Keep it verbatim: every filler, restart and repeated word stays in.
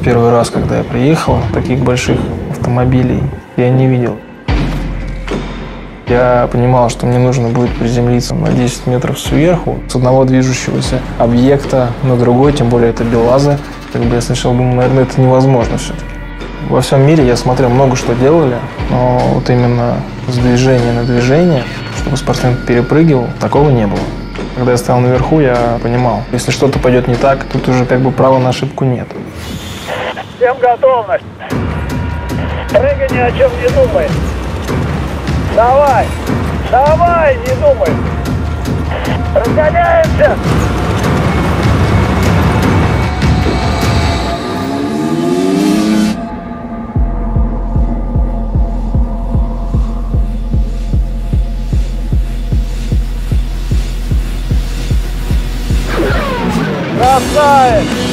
Первый раз, когда я приехал, таких больших автомобилей я не видел. Я понимал, что мне нужно будет приземлиться на десять метров сверху с одного движущегося объекта на другой, тем более это БелАЗы. Как бы я сначала думал, наверное, это невозможно все-таки. Во всем мире я смотрел, много что делали, но вот именно с движения на движение, чтобы спортсмен перепрыгивал, такого не было. Когда я стоял наверху, я понимал, если что-то пойдет не так, тут уже как бы права на ошибку нет. Всем готовность. Прыгай, ни о чем не думай. Давай, давай, не думай. Разгоняемся. Красавец!